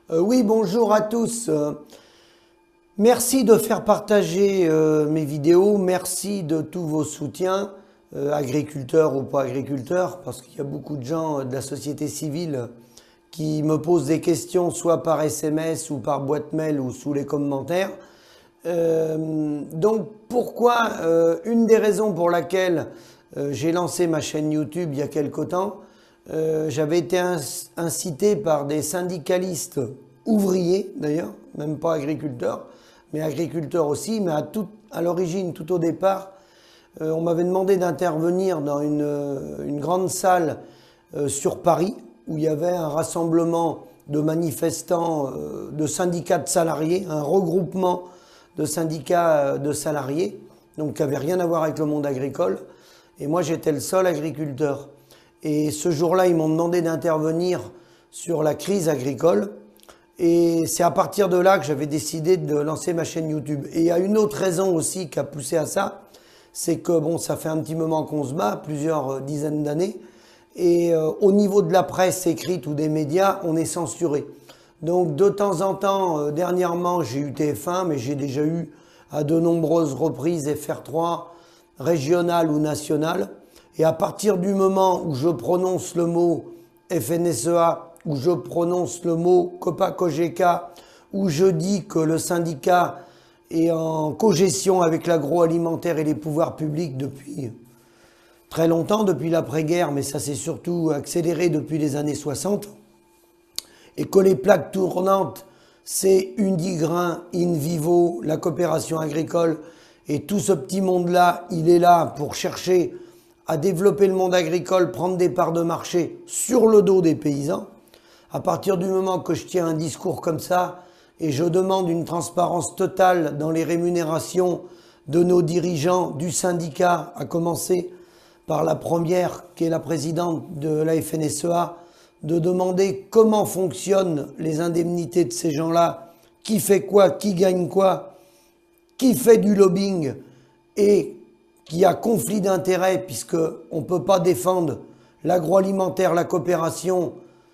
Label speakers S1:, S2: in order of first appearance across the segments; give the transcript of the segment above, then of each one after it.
S1: Oui, bonjour à tous. Merci de faire partager mes vidéos. Merci de tous vos soutiens, agriculteurs ou pas agriculteurs, parce qu'il y a beaucoup de gens de la société civile qui me posent des questions, soit par SMS ou par boîte mail ou sous les commentaires. Donc pourquoi, une des raisons pour laquelle j'ai lancé ma chaîne YouTube il y a quelque temps, j'avais été incité par des syndicalistes ouvriers d'ailleurs, même pas agriculteurs, mais agriculteurs aussi, mais à l'origine, tout au départ, on m'avait demandé d'intervenir dans une grande salle sur Paris, où il y avait un rassemblement de manifestants, de syndicats de salariés, un regroupement de syndicats de salariés, donc qui n'avait rien à voir avec le monde agricole. Et moi, j'étais le seul agriculteur. Et ce jour-là, ils m'ont demandé d'intervenir sur la crise agricole. Et c'est à partir de là que j'avais décidé de lancer ma chaîne YouTube. Et il y a une autre raison aussi qui a poussé à ça, c'est que bon, ça fait un petit moment qu'on se bat, plusieurs dizaines d'années. Et au niveau de la presse écrite ou des médias, on est censuré. Donc de temps en temps, dernièrement, j'ai eu TF1, mais j'ai déjà eu à de nombreuses reprises FR3, régional ou national. Et à partir du moment où je prononce le mot FNSEA, où je prononce le mot COPA-COGECA, où je dis que le syndicat est en cogestion avec l'agroalimentaire et les pouvoirs publics depuis très longtemps, depuis l'après-guerre, mais ça s'est surtout accéléré depuis les années 60, et que les plaques tournantes, c'est Undigrain, InVivo, la coopération agricole, et tout ce petit monde-là, il est là pour chercher à développer le monde agricole, prendre des parts de marché sur le dos des paysans. À partir du moment que je tiens un discours comme ça, et je demande une transparence totale dans les rémunérations de nos dirigeants du syndicat, à commencer par la première, qui est la présidente de la FNSEA, de demander comment fonctionnent les indemnités de ces gens-là, qui fait quoi, qui gagne quoi, qui fait du lobbying et qui a conflit d'intérêts, puisqu'on ne peut pas défendre l'agroalimentaire, la coopération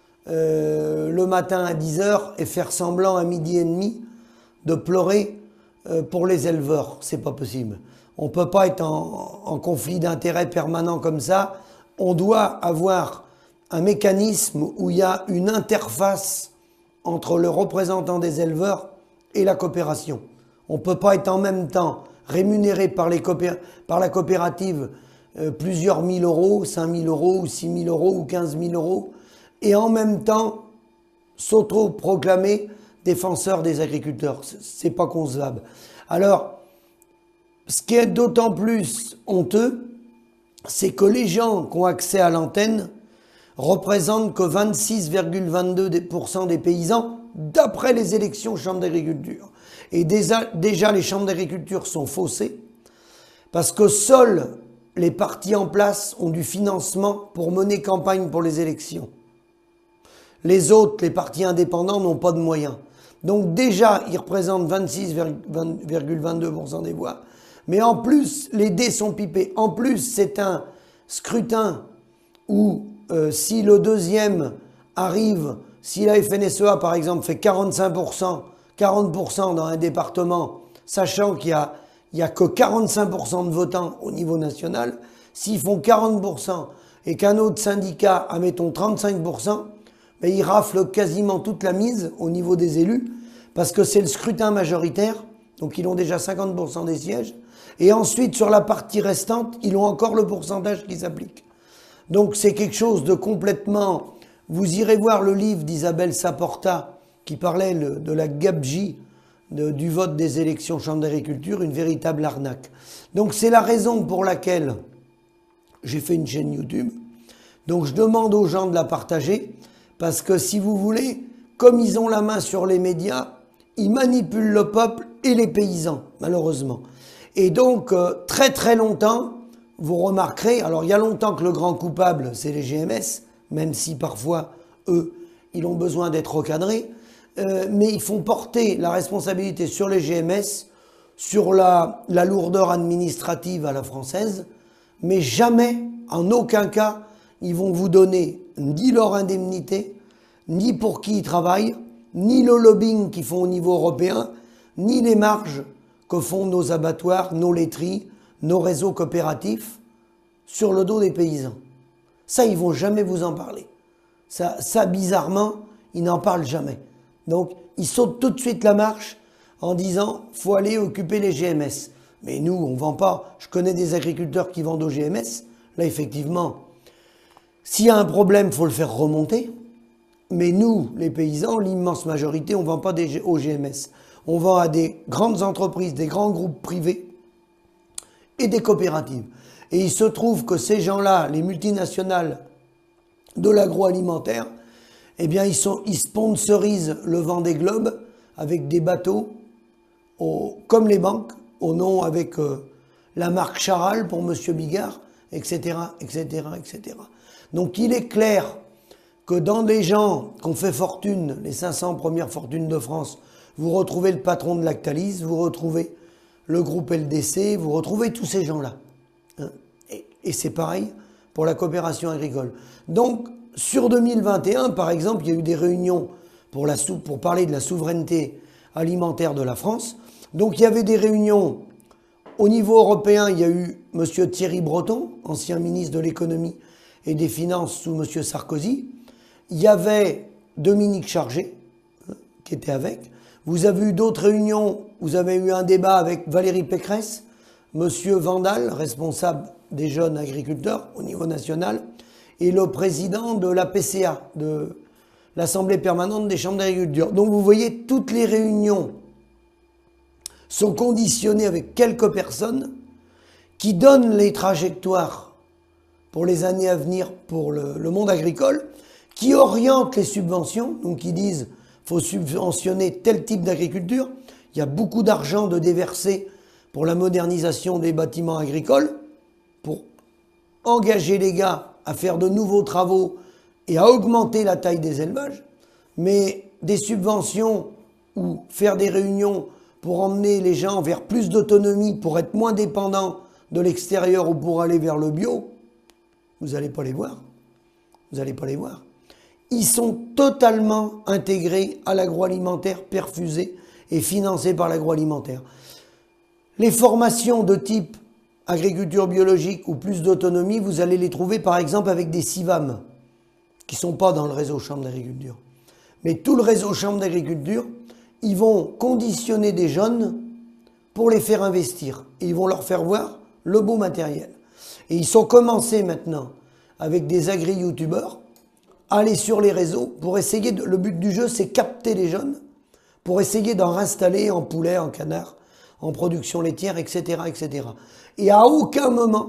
S1: le matin à 10 h et faire semblant à midi et demi de pleurer pour les éleveurs. C'est pas possible. On ne peut pas être en conflit d'intérêts permanent comme ça. On doit avoir un mécanisme où il y a une interface entre le représentant des éleveurs et la coopération. On ne peut pas être en même temps rémunéré par la coopérative plusieurs mille euros, 5 000 euros, ou 6 000 euros, ou 15 000 euros, et en même temps s'auto-proclamer défenseur des agriculteurs. C'est pas concevable. Alors, ce qui est d'autant plus honteux, c'est que les gens qui ont accès à l'antenne représentent que 26,22% des paysans d'après les élections chambres d'agriculture. Et déjà, les chambres d'agriculture sont faussées parce que seuls les partis en place ont du financement pour mener campagne pour les élections. Les autres, les partis indépendants, n'ont pas de moyens. Donc déjà, ils représentent 26,22% des voix. Mais en plus, les dés sont pipés. En plus, c'est un scrutin où si le deuxième arrive, si la FNSEA par exemple fait 45%, 40% dans un département, sachant qu'il n'y a que 45% de votants au niveau national, s'ils font 40% et qu'un autre syndicat, admettons 35%, ben ils raflent quasiment toute la mise au niveau des élus, parce que c'est le scrutin majoritaire, donc ils ont déjà 50% des sièges, et ensuite sur la partie restante, ils ont encore le pourcentage qui s'applique. Donc c'est quelque chose de complètement... Vous irez voir le livre d'Isabelle Saporta qui parlait de la gabegie du vote des élections chambre d'agriculture, une véritable arnaque. Donc c'est la raison pour laquelle j'ai fait une chaîne YouTube. Donc je demande aux gens de la partager, parce que si vous voulez, comme ils ont la main sur les médias, ils manipulent le peuple et les paysans, malheureusement. Et donc très très longtemps, vous remarquerez, alors il y a longtemps que le grand coupable, c'est les GMS, même si parfois, eux, ils ont besoin d'être recadrés, mais ils font porter la responsabilité sur les GMS, sur la lourdeur administrative à la française, mais jamais, en aucun cas, ils vont vous donner ni leur indemnité, ni pour qui ils travaillent, ni le lobbying qu'ils font au niveau européen, ni les marges que font nos abattoirs, nos laiteries, nos réseaux coopératifs sur le dos des paysans. Ça, ils vont jamais vous en parler. Ça bizarrement, ils n'en parlent jamais. Donc, ils sautent tout de suite la marche en disant « faut aller occuper les GMS ». Mais nous, on ne vend pas. Je connais des agriculteurs qui vendent aux GMS. Là, effectivement, s'il y a un problème, il faut le faire remonter. Mais nous, les paysans, l'immense majorité, on ne vend pas aux GMS. On vend à des grandes entreprises, des grands groupes privés et des coopératives. Et il se trouve que ces gens-là, les multinationales de l'agroalimentaire, eh bien, ils sponsorisent le Vendée Globe avec des bateaux, comme les banques, au nom avec la marque Charal pour Monsieur Bigard, etc., etc., etc. Donc, il est clair que dans les gens qui ont fait fortune, les 500 premières fortunes de France, vous retrouvez le patron de Lactalis, vous retrouvez le groupe LDC, vous retrouvez tous ces gens-là. Hein. Et c'est pareil pour la coopération agricole. Donc, sur 2021, par exemple, il y a eu des réunions pour parler de la souveraineté alimentaire de la France. Donc, il y avait des réunions au niveau européen. Il y a eu M. Thierry Breton, ancien ministre de l'économie et des finances sous M. Sarkozy. Il y avait Dominique Chargé, qui était avec. Vous avez eu d'autres réunions, vous avez eu un débat avec Valérie Pécresse, M. Vandal, responsable des jeunes agriculteurs au niveau national, et le président de la PCA, de l'Assemblée permanente des chambres d'agriculture. Donc vous voyez, toutes les réunions sont conditionnées avec quelques personnes qui donnent les trajectoires pour les années à venir pour le monde agricole, qui orientent les subventions, donc qui disent « faut subventionner tel type d'agriculture ». Il y a beaucoup d'argent de déverser pour la modernisation des bâtiments agricoles, pour engager les gars à faire de nouveaux travaux et à augmenter la taille des élevages, mais des subventions ou faire des réunions pour emmener les gens vers plus d'autonomie, pour être moins dépendants de l'extérieur ou pour aller vers le bio, vous n'allez pas les voir. Vous n'allez pas les voir. Ils sont totalement intégrés à l'agroalimentaire, perfusés et financés par l'agroalimentaire. Les formations de type agriculture biologique ou plus d'autonomie, vous allez les trouver par exemple avec des CIVAM, qui ne sont pas dans le réseau Chambre d'agriculture. Mais tout le réseau Chambre d'agriculture, ils vont conditionner des jeunes pour les faire investir. Et ils vont leur faire voir le beau matériel. Et ils sont commencés maintenant avec des agri-youtubeurs à aller sur les réseaux pour essayer, le but du jeu c'est capter les jeunes pour essayer d'en installer en poulet, en canard, en production laitière, etc., etc. Et à aucun moment,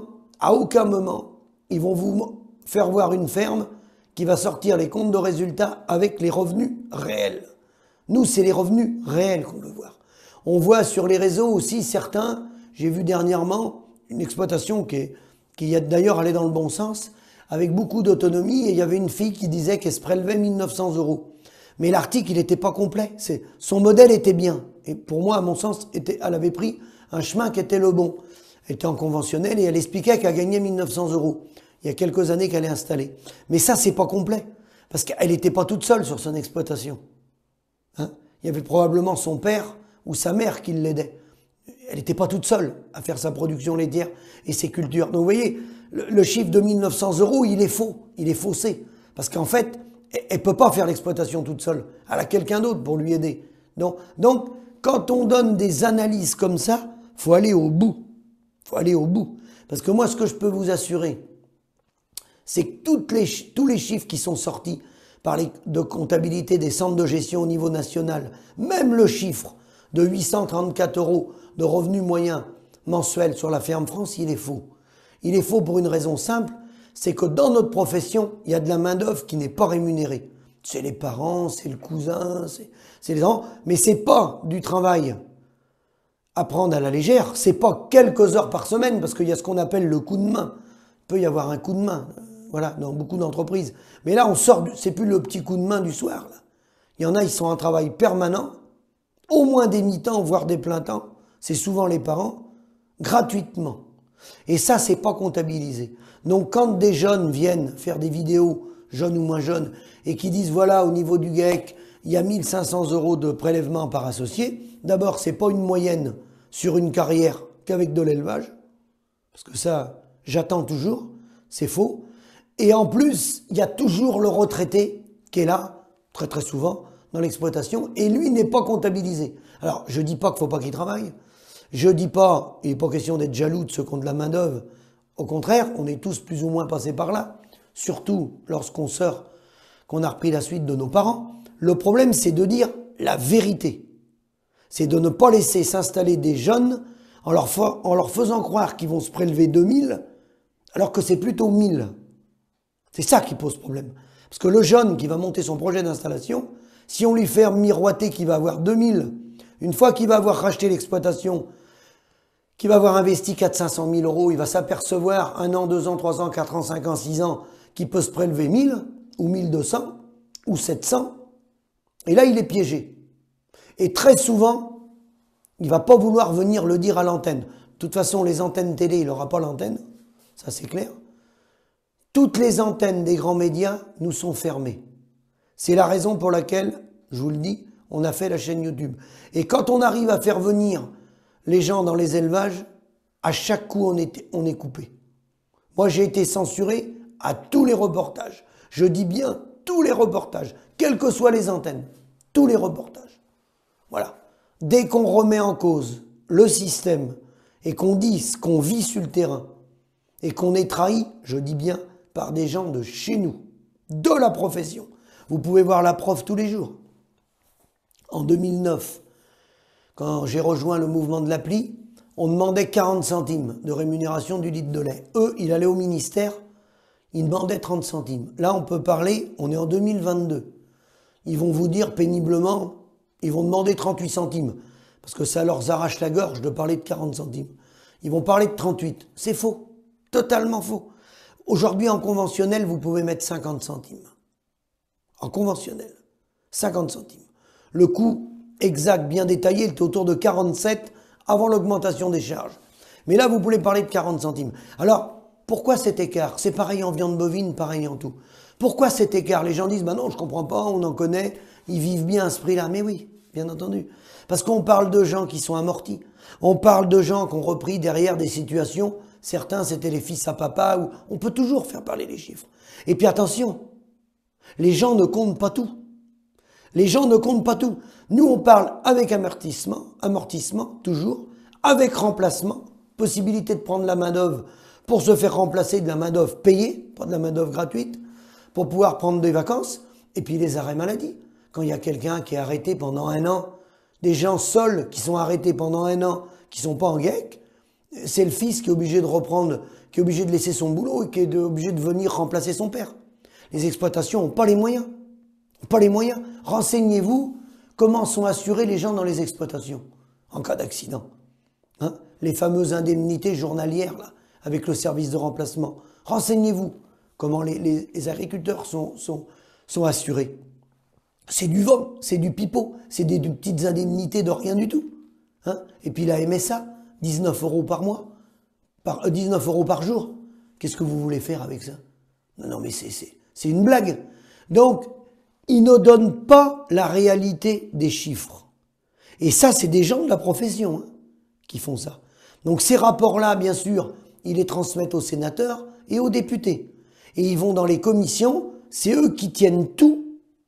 S1: ils vont vous faire voir une ferme qui va sortir les comptes de résultats avec les revenus réels. Nous, c'est les revenus réels qu'on veut voir. On voit sur les réseaux aussi certains, j'ai vu dernièrement une exploitation qui a d'ailleurs allé dans le bon sens, avec beaucoup d'autonomie, et il y avait une fille qui disait qu'elle se prélevait 1 900 €. Mais l'article, il n'était pas complet. Son modèle était bien. Et pour moi, à mon sens, elle avait pris un chemin qui était le bon. Elle était en conventionnel et elle expliquait qu'elle gagnait 1 900 €. Il y a quelques années qu'elle est installée. Mais ça, c'est pas complet. Parce qu'elle n'était pas toute seule sur son exploitation. Hein? Il y avait probablement son père ou sa mère qui l'aidait. Elle n'était pas toute seule à faire sa production laitière et ses cultures. Donc vous voyez, le chiffre de 1 900 €, il est faux, il est faussé. Parce qu'en fait, elle ne peut pas faire l'exploitation toute seule. Elle a quelqu'un d'autre pour lui aider. Donc, quand on donne des analyses comme ça, il faut aller au bout. Il faut aller au bout. Parce que moi, ce que je peux vous assurer, c'est que tous les chiffres qui sont sortis de comptabilité des centres de gestion au niveau national, même le chiffre de 834 € de revenus moyens mensuels sur la ferme France, il est faux. Il est faux pour une raison simple, c'est que dans notre profession, il y a de la main-d'œuvre qui n'est pas rémunérée. C'est les parents, c'est le cousin, c'est les enfants, mais c'est pas du travail à prendre à la légère, c'est pas quelques heures par semaine, parce qu'il y a ce qu'on appelle le coup de main. Il peut y avoir un coup de main, voilà, dans beaucoup d'entreprises. Mais là, c'est plus le petit coup de main du soir, là. Il y en a, ils sont en travail permanent, au moins des mi-temps, voire des pleins temps, c'est souvent les parents, gratuitement. Et ça, c'est pas comptabilisé. Donc, quand des jeunes viennent faire des vidéos, jeunes ou moins jeunes, et qui disent, voilà, au niveau du GEC, il y a 1500 € de prélèvement par associé. D'abord, c'est pas une moyenne sur une carrière qu'avec de l'élevage, parce que ça, j'attends toujours, c'est faux. Et en plus, il y a toujours le retraité qui est là, très très souvent, dans l'exploitation, et lui n'est pas comptabilisé. Alors, je dis pas qu'il faut pas qu'il travaille, je dis pas, il n'est pas question d'être jaloux de ceux qui ont de la main-d'œuvre. Au contraire, on est tous plus ou moins passés par là, surtout lorsqu'on sort, qu'on a repris la suite de nos parents. Le problème, c'est de dire la vérité. C'est de ne pas laisser s'installer des jeunes en leur faisant croire qu'ils vont se prélever 2000, alors que c'est plutôt 1000. C'est ça qui pose problème. Parce que le jeune qui va monter son projet d'installation, si on lui fait miroiter qu'il va avoir 2000, une fois qu'il va avoir racheté l'exploitation, qu'il va avoir investi 400 000 €, il va s'apercevoir 1 an, 2 ans, 3 ans, 4 ans, 5 ans, 6 ans, qu'il peut se prélever 1000 ou 1200 ou 700. Et là, il est piégé. Et très souvent, il va pas vouloir venir le dire à l'antenne. De toute façon, les antennes télé, il n'aura pas l'antenne. Ça, c'est clair. Toutes les antennes des grands médias nous sont fermées. C'est la raison pour laquelle, je vous le dis, on a fait la chaîne YouTube. Et quand on arrive à faire venir les gens dans les élevages, à chaque coup, on est coupé. Moi, j'ai été censuré à tous les reportages. Je dis bien tous les reportages, quelles que soient les antennes. Tous les reportages. Voilà. Dès qu'on remet en cause le système et qu'on dit ce qu'on vit sur le terrain et qu'on est trahi, je dis bien, par des gens de chez nous, de la profession. Vous pouvez voir la prof tous les jours. En 2009, quand j'ai rejoint le mouvement de l'appli, on demandait 40 centimes de rémunération du litre de lait. Eux, ils allaient au ministère, ils demandaient 30 centimes. Là, on peut parler, on est en 2022. Ils vont vous dire péniblement, ils vont demander 38 centimes, parce que ça leur arrache la gorge de parler de 40 centimes. Ils vont parler de 38. C'est faux, totalement faux. Aujourd'hui, en conventionnel, vous pouvez mettre 50 centimes. En conventionnel, 50 centimes. Le coût exact, bien détaillé, était autour de 47 avant l'augmentation des charges. Mais là, vous pouvez parler de 40 centimes. Alors, pourquoi cet écart? C'est pareil en viande bovine, pareil en tout. Pourquoi cet écart? Les gens disent, bah non, je comprends pas, on en connaît, ils vivent bien à ce prix-là. Mais oui, bien entendu. Parce qu'on parle de gens qui sont amortis. On parle de gens qui ont repris derrière des situations. Certains, c'était les fils à papa. Ou on peut toujours faire parler les chiffres. Et puis attention, les gens ne comptent pas tout. Les gens ne comptent pas tout. Nous, on parle avec amortissement, toujours, avec remplacement, possibilité de prendre la main-d'œuvre pour se faire remplacer de la main-d'œuvre payée, pas de la main-d'œuvre gratuite, pour pouvoir prendre des vacances, et puis les arrêts maladie. Quand il y a quelqu'un qui est arrêté pendant 1 an, des gens seuls qui sont arrêtés pendant 1 an, qui sont pas en GEC, c'est le fils qui est obligé de reprendre, qui est obligé de laisser son boulot et qui est obligé de venir remplacer son père. Les exploitations n'ont pas les moyens. Pas les moyens. Renseignez-vous comment sont assurés les gens dans les exploitations en cas d'accident. Hein, les fameuses indemnités journalières là, avec le service de remplacement. Renseignez-vous comment les agriculteurs sont assurés. C'est du vol, c'est du pipeau, c'est des petites indemnités de rien du tout. Hein, et puis la MSA, 19 € par mois, 19 € par jour. Qu'est-ce que vous voulez faire avec ça? Non, mais c'est une blague. Donc, ils ne donnent pas la réalité des chiffres. Et ça, c'est des gens de la profession qui font ça. Donc ces rapports-là, bien sûr, ils les transmettent aux sénateurs et aux députés. Et ils vont dans les commissions, c'est eux qui tiennent tout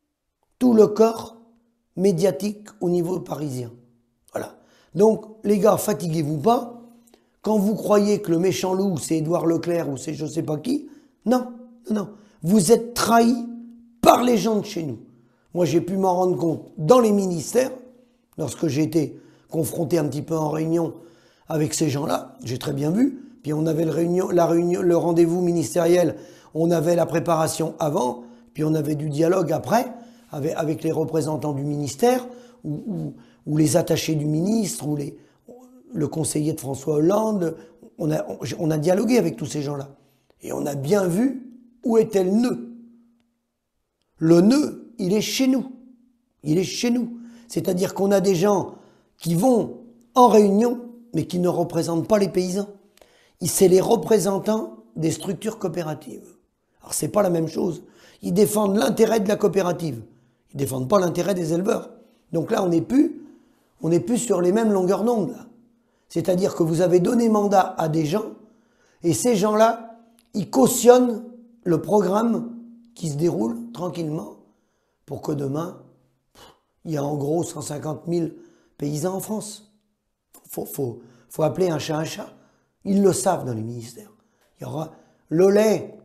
S1: le corps médiatique au niveau parisien. Voilà. Donc, les gars, fatiguez-vous pas. Quand vous croyez que le méchant loup, c'est Édouard Leclerc ou c'est je sais pas qui, non. Vous êtes trahis par les gens de chez nous. Moi, j'ai pu m'en rendre compte dans les ministères, lorsque j'ai été confronté un petit peu en réunion avec ces gens-là, j'ai très bien vu. Puis on avait le rendez-vous ministériel, on avait la préparation avant, puis on avait du dialogue après, avec les représentants du ministère, ou les attachés du ministre, ou le conseiller de François Hollande. On a dialogué avec tous ces gens-là. Et on a bien vu où était le nœud. Le nœud, il est chez nous. Il est chez nous. C'est-à-dire qu'on a des gens qui vont en réunion, mais qui ne représentent pas les paysans. C'est les représentants des structures coopératives. Alors c'est pas la même chose. Ils défendent l'intérêt de la coopérative. Ils Ils défendent pas l'intérêt des éleveurs. Donc là, on n'est plus sur les mêmes longueurs d'onde. C'est-à-dire que vous avez donné mandat à des gens, et ces gens-là, ils cautionnent le programme qui se déroule tranquillement pour que demain, il y a en gros 150 000 paysans en France. Faut appeler un chat un chat. Ils le savent dans les ministères. Il y aura le lait,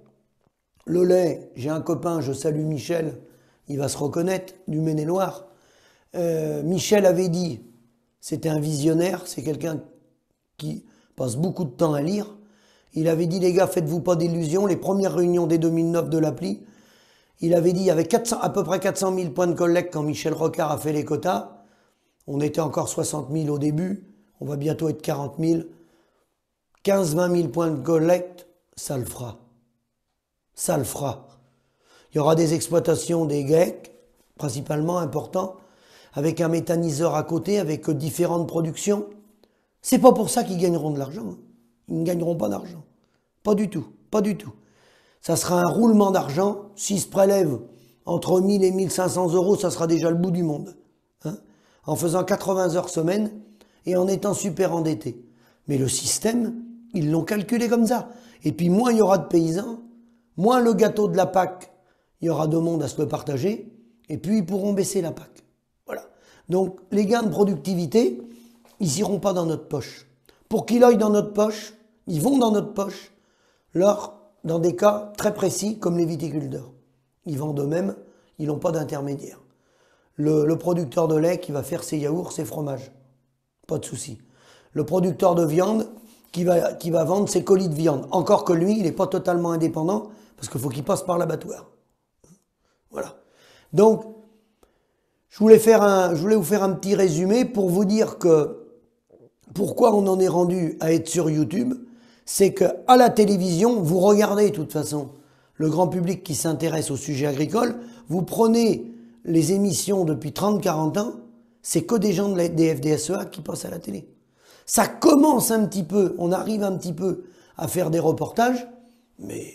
S1: j'ai un copain, je salue Michel, il va se reconnaître, du Maine-et-Loire. Michel avait dit, c'était un visionnaire, c'est quelqu'un qui passe beaucoup de temps à lire. Il avait dit, les gars, faites-vous pas d'illusions, les premières réunions dès 2009 de l'appli, il avait dit, il y avait à peu près 400 000 points de collecte quand Michel Rocard a fait les quotas. On était encore 60 000 au début, on va bientôt être 40 000. 15-20 000 points de collecte, ça le fera. Ça le fera. Il y aura des exploitations des GEC, principalement importants, avec un méthaniseur à côté, avec différentes productions. C'est pas pour ça qu'ils gagneront de l'argent. Ils ne gagneront pas d'argent. Pas du tout. Pas du tout. Ça sera un roulement d'argent. S'ils se prélèvent entre 1000 et 1500 euros, ça sera déjà le bout du monde. Hein, en faisant 80 heures semaine et en étant super endettés. Mais le système, ils l'ont calculé comme ça. Et puis moins il y aura de paysans, moins le gâteau de la PAC, il y aura de monde à se le partager, et puis ils pourront baisser la PAC. Voilà. Donc les gains de productivité, ils n'iront pas dans notre poche. Pour qu'ils aillent dans notre poche, ils vont dans notre poche, dans des cas très précis, comme les viticulteurs. Ils vendent eux-mêmes, ils n'ont pas d'intermédiaire. Le producteur de lait qui va faire ses yaourts, ses fromages, pas de souci. Le producteur de viande qui va vendre ses colis de viande. Encore que lui, il n'est pas totalement indépendant, parce qu'il faut qu'il passe par l'abattoir. Voilà. Donc, je voulais vous faire un petit résumé pour vous dire que pourquoi on en est rendu à être sur YouTube, c'est qu'à la télévision, vous regardez de toute façon le grand public qui s'intéresse au sujet agricole, vous prenez les émissions depuis 30-40 ans, c'est que des gens des FDSEA qui passent à la télé. Ça commence un petit peu, on arrive un petit peu à faire des reportages, mais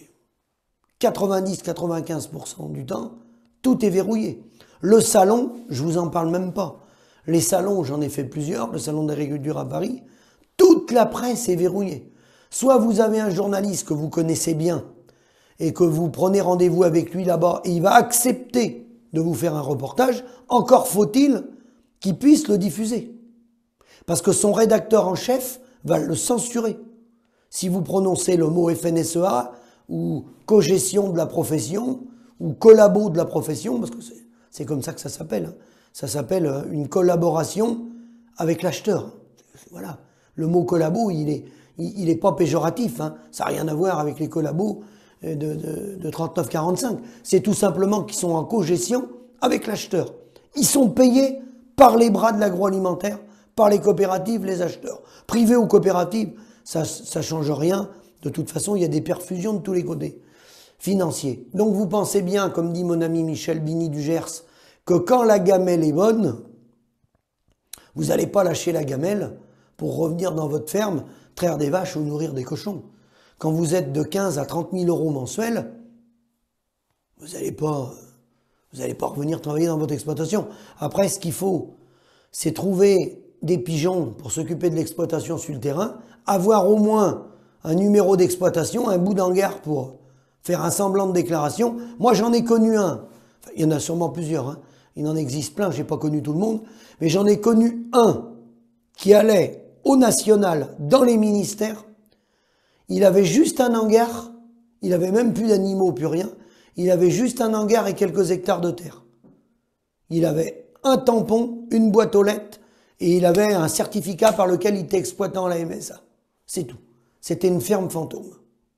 S1: 90-95% du temps, tout est verrouillé. Le salon, je vous en parle même pas. Les salons, j'en ai fait plusieurs, le salon d'agriculture à Paris, toute la presse est verrouillée. Soit vous avez un journaliste que vous connaissez bien et que vous prenez rendez-vous avec lui là-bas et il va accepter de vous faire un reportage, encore faut-il qu'il puisse le diffuser. Parce que son rédacteur en chef va le censurer. Si vous prononcez le mot FNSEA ou cogestion de la profession ou collabo de la profession, parce que c'est comme ça que ça s'appelle. Hein. Ça s'appelle une collaboration avec l'acheteur. Voilà. Le mot collabo, il est pas péjoratif. Hein. Ça n'a rien à voir avec les collabos de 39-45. C'est tout simplement qu'ils sont en cogestion avec l'acheteur. Ils sont payés par les bras de l'agroalimentaire, par les coopératives, les acheteurs. Privés ou coopératives, ça change rien. De toute façon, il y a des perfusions de tous les côtés financiers. Donc vous pensez bien, comme dit mon ami Michel Bini du Gers, que quand la gamelle est bonne, vous n'allez pas lâcher la gamelle pour revenir dans votre ferme, traire des vaches ou nourrir des cochons. Quand vous êtes de 15 à 30 000 euros mensuels, vous n'allez pas revenir travailler dans votre exploitation. Après, ce qu'il faut, c'est trouver des pigeons pour s'occuper de l'exploitation sur le terrain, avoir au moins un numéro d'exploitation, un bout d'hangar pour faire un semblant de déclaration. Moi, j'en ai connu un. Enfin, il y en a sûrement plusieurs. Hein. Il en existe plein, je n'ai pas connu tout le monde. Mais j'en ai connu un qui allait au national, dans les ministères. Il avait juste un hangar. Il avait même plus d'animaux, plus rien. Il avait juste un hangar et quelques hectares de terre. Il avait un tampon, une boîte aux lettres, et il avait un certificat par lequel il était exploitant à la MSA. C'est tout. C'était une ferme fantôme.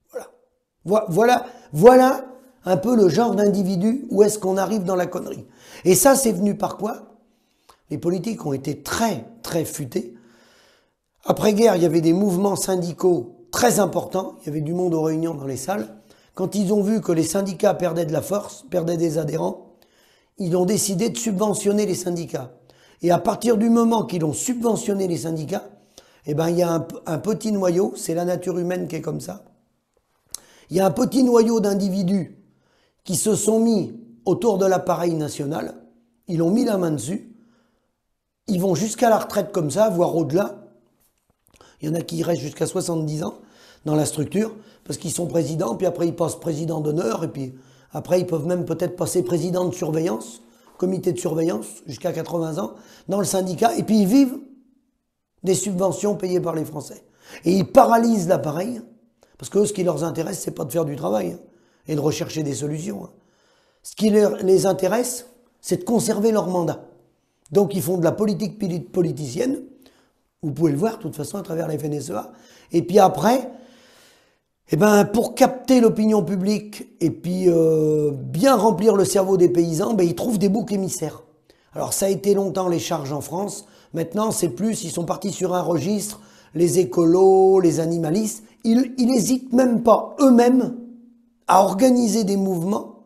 S1: Voilà un peu le genre d'individu où est-ce qu'on arrive dans la connerie. Et ça, c'est venu par quoi? Les politiques ont été très, très futés. Après-guerre, il y avait des mouvements syndicaux très importants. Il y avait du monde aux réunions dans les salles. Quand ils ont vu que les syndicats perdaient de la force, perdaient des adhérents, ils ont décidé de subventionner les syndicats. Et à partir du moment qu'ils ont subventionné les syndicats, eh ben, il y a un petit noyau, c'est la nature humaine qui est comme ça. Il y a un petit noyau d'individus qui se sont mis autour de l'appareil national Ils ont mis la main dessus. Ils vont jusqu'à la retraite comme ça, voire au-delà. Il y en a qui restent jusqu'à 70 ans dans la structure, parce qu'ils sont présidents, puis après ils passent président d'honneur, et puis après ils peuvent même peut-être passer président de surveillance, comité de surveillance, jusqu'à 80 ans, dans le syndicat, et puis ils vivent des subventions payées par les Français. Et ils paralysent l'appareil, parce que eux, ce qui leur intéresse, c'est pas de faire du travail, et de rechercher des solutions. Ce qui les intéresse, c'est de conserver leur mandat. Donc ils font de la politique politicienne, vous pouvez le voir de toute façon à travers la FNSEA, et puis après, eh ben, pour capter l'opinion publique et puis bien remplir le cerveau des paysans, ben, ils trouvent des boucs émissaires. Alors ça a été longtemps les charges en France, maintenant c'est plus, ils sont partis sur un registre, les écolos, les animalistes, ils n'hésitent même pas eux-mêmes à organiser des mouvements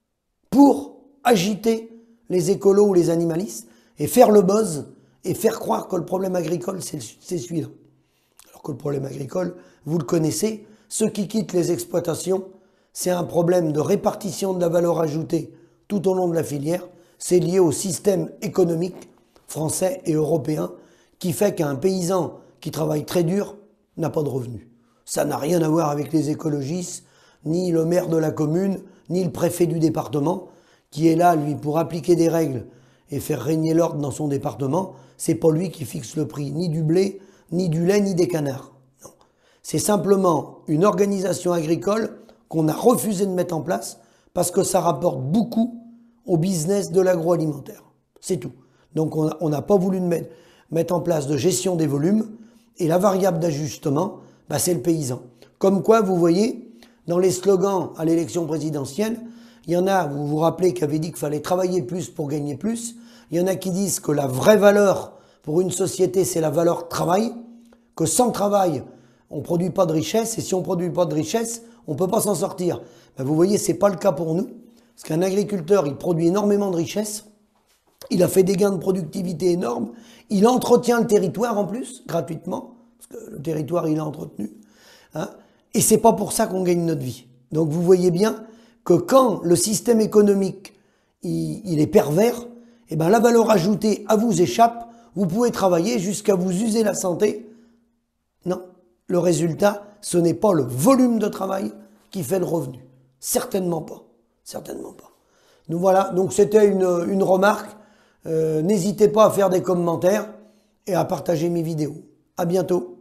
S1: pour agiter les écolos ou les animalistes et faire le buzz et faire croire que le problème agricole c'est celui-là. Alors que le problème agricole, vous le connaissez, ceux qui quittent les exploitations, c'est un problème de répartition de la valeur ajoutée tout au long de la filière. C'est lié au système économique français et européen qui fait qu'un paysan qui travaille très dur n'a pas de revenus. Ça n'a rien à voir avec les écologistes, ni le maire de la commune, ni le préfet du département, qui est là, lui, pour appliquer des règles et faire régner l'ordre dans son département. C'est pas lui qui fixe le prix, ni du blé, ni du lait, ni des canards. Non. C'est simplement une organisation agricole qu'on a refusé de mettre en place parce que ça rapporte beaucoup au business de l'agroalimentaire. C'est tout. Donc on n'a pas voulu mettre en place de gestion des volumes et la variable d'ajustement, bah, c'est le paysan. Comme quoi, vous voyez, dans les slogans à l'élection présidentielle, il y en a, vous vous rappelez, qui avaient dit qu'il fallait travailler plus pour gagner plus. Il y en a qui disent que la vraie valeur pour une société, c'est la valeur travail, que sans travail, on ne produit pas de richesse, et si on ne produit pas de richesse, on ne peut pas s'en sortir. Ben vous voyez, ce n'est pas le cas pour nous, parce qu'un agriculteur, il produit énormément de richesse, il a fait des gains de productivité énormes, il entretient le territoire en plus, gratuitement, parce que le territoire, il est entretenu, hein, et c'est pas pour ça qu'on gagne notre vie. Donc vous voyez bien que quand le système économique, il est pervers, eh ben la valeur ajoutée à vous échappe, vous pouvez travailler jusqu'à vous user la santé. Non, le résultat, ce n'est pas le volume de travail qui fait le revenu. Certainement pas. Certainement pas. Donc voilà, donc c'était une remarque. N'hésitez pas à faire des commentaires et à partager mes vidéos. À bientôt.